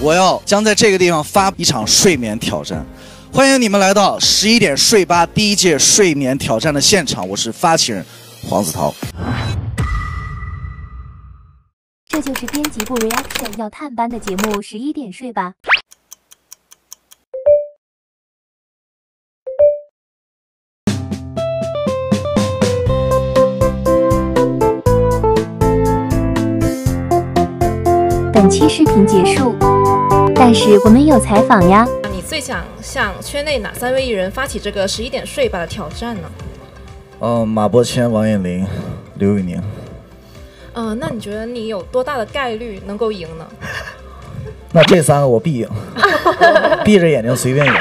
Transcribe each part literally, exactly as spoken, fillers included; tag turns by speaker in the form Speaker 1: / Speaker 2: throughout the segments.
Speaker 1: 我要将在这个地方发一场睡眠挑战。欢迎你们来到十一点睡吧第一届睡眠挑战的现场，我是发起人黄子韬。
Speaker 2: 这就是编辑部 reaction 要探班的节目，十一点睡吧。本期视频结束，但是我们有采访呀。
Speaker 3: 你最想向圈内哪三位艺人发起这个十一点睡吧的挑战呢？
Speaker 1: 呃，马伯骞、王彦霖、刘宇宁。
Speaker 3: 呃，那你觉得你有多大的概率能够赢呢？
Speaker 1: 那这三个我必赢，闭着眼睛随便赢。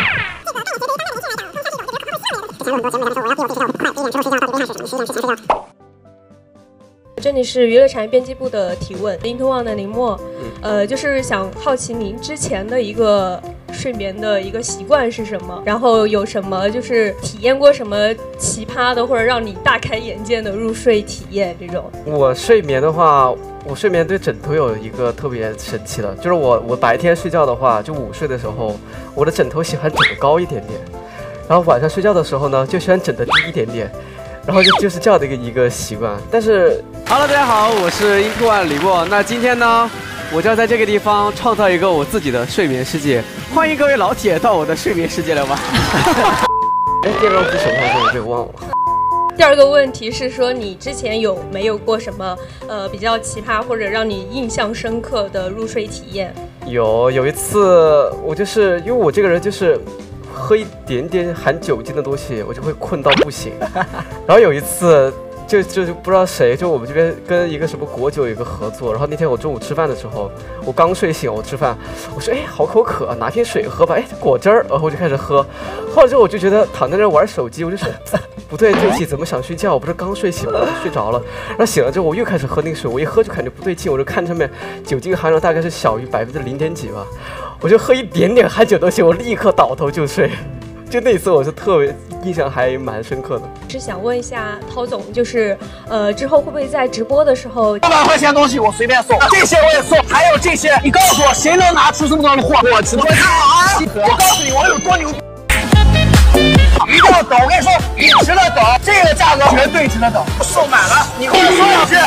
Speaker 4: 这里是娱乐产业编辑部的提问 ，Into One 的林默，呃，就是想好奇您之前的一个睡眠的一个习惯是什么？然后有什么就是体验过什么奇葩的或者让你大开眼界的入睡体验这种？
Speaker 5: 我睡眠的话，我睡眠对枕头有一个特别神奇的，就是我我白天睡觉的话，就午睡的时候，我的枕头喜欢枕得高一点点，然后晚上睡觉的时候呢，就喜欢枕得低一点点。然后就就是这样的一个一个习惯，但是
Speaker 6: ，Hello， 大家好，我是Into One李默。那今天呢，我就要在这个地方创造一个我自己的睡眠世界，欢迎各位老铁到我的睡眠世界来玩。
Speaker 5: 哎，第二个问题什么时候我被忘了？
Speaker 4: 第二个问题是说，你之前有没有过什么呃比较奇葩或者让你印象深刻的入睡体验？
Speaker 5: 有有一次，我就是因为我这个人就是。喝一点点含酒精的东西，我就会困到不行。然后有一次，就就就不知道谁，就我们这边跟一个什么国酒有一个合作。然后那天我中午吃饭的时候，我刚睡醒，我吃饭，我说哎，好口渴，拿瓶水喝吧。哎，果汁儿，然后我就开始喝。喝了之后，我就觉得躺在那玩手机，我就说不对，对不起，怎么想睡觉？我不是刚睡醒吗？睡着了。然后醒了之后，我又开始喝那个水，我一喝就感觉不对劲，我就看上面酒精含量大概是小于百分之零点几吧。我就喝一点点含酒东西，我立刻倒头就睡。就那一次我是特别印象还蛮深刻的。
Speaker 4: 是想问一下涛总，就是呃之后会不会在直播的时候，
Speaker 7: 六百块钱东西我随便送，这些我也送，还有这些，你告诉我谁能拿出这么多的货？我直播看好啊！我告诉你我有多牛逼，一定要等，我跟你说，你值得等，这个价格绝对值得等，售满了，你给我说两句。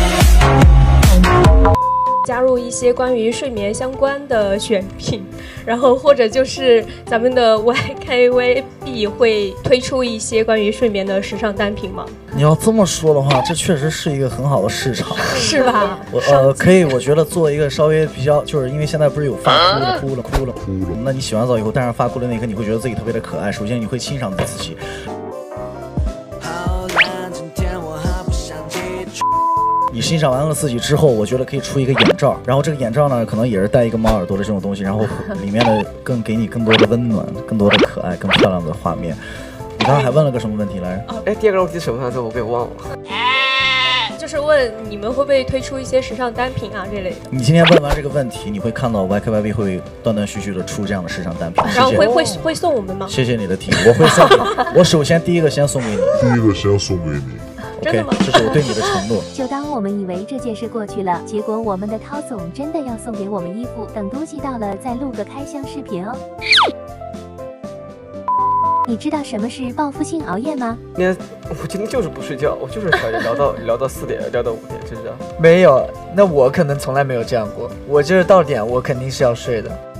Speaker 4: 加入一些关于睡眠相关的选品，然后或者就是咱们的 Y K V B 会推出一些关于睡眠的时尚单品吗？
Speaker 1: 你要这么说的话，这确实是一个很好的市场，
Speaker 4: 是吧？
Speaker 1: 我呃可以，我觉得做一个稍微比较，就是因为现在不是有发箍了、箍了、箍了、箍了，那你洗完澡以后戴上发箍的那一刻，你会觉得自己特别的可爱。首先你会欣赏你自己。你欣赏完了自己之后，我觉得可以出一个眼罩，然后这个眼罩呢，可能也是带一个猫耳朵的这种东西，然后里面的更给你更多的温暖，更多的可爱，更漂亮的画面。你刚刚还问了个什么问题来着？
Speaker 5: 哎，第二个问题是什么来着？我给忘了。
Speaker 4: 就是问你们会不会推出一些时尚单品啊这类的。
Speaker 1: 你今天问完这个问题，你会看到 Y K Y B 会断断续续的出这样的时尚单品。
Speaker 4: 然后会会会送我们吗？
Speaker 1: 谢谢你的提议，我会送给你。我首先第一个先送给你，
Speaker 8: 第一个先送给你。
Speaker 1: OK， 这是我对你的承诺。
Speaker 2: 就当我们以为这件事过去了，结果我们的涛总真的要送给我们衣服，等东西到了再录个开箱视频哦。你知道什么是报复性熬夜吗？
Speaker 5: 那我今天就是不睡觉，我就是想聊到聊到四点，聊到五点，就是这样。
Speaker 9: 没有，那我可能从来没有这样过。我就是到点，我肯定是要睡的。